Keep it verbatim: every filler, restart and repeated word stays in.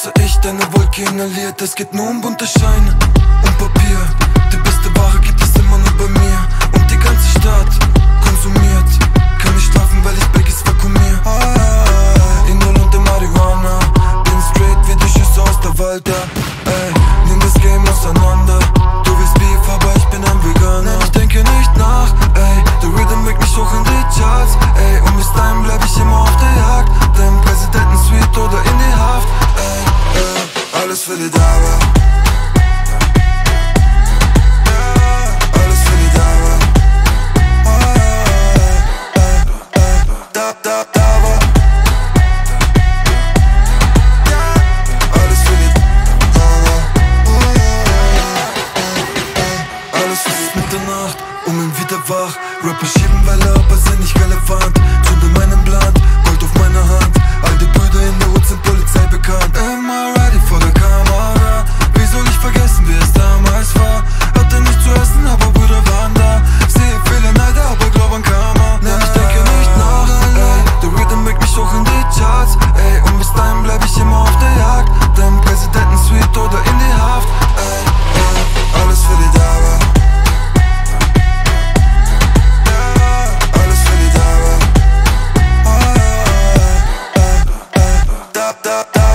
außer ich, deine Wolke inhaliert. Es geht nur um bunte Scheine und Papier. Die beste Ware gibt es immer nur bei mir. Und die ganze Stadt konsumiert. Kann nicht schlafen, weil ich Baggies vakuumier. Indol und der Marihuana. Bin straight wie die Schüsse aus der Walter. Ey, nimm das Game auseinander. Du willst Beef, aber ich bin ein Veganer. Nein, ich denke nicht nach, ey. Der Rhythm weckt mich hoch in die Charts, ey. Und bis dahin bleib ich immer auf der Jagd. Dem Präsidenten-Suite oder in die Haft, ey, ey. Alles für die Dauer. Alles für die Dauer. Da, da, Dauer. Alles für die Dauer. Alles ist Mitternacht, um ihn wieder wach. Rapper schieben Welle, aber sind nicht relevant. Zünde meinen Blatt, Gold auf meiner Hand. All die Brüder in der Hut sind Polizei bekannt. Immer ready vor der Kamera. Wie soll ich vergessen, wie es damals war? Hatte nichts zu essen, aber Brüder waren da. Sehe viele Neider, aber glaub an Karma. Nein, ich denke nicht nach, ey. Der Rhythm weckt mich hoch in die Charts, ey. Und bis dahin bleib ich immer auf der Jagd. Dem Präsidenten-Suite oder in die Haft, ey, ey. Alles für die Dauer. Da, da, da.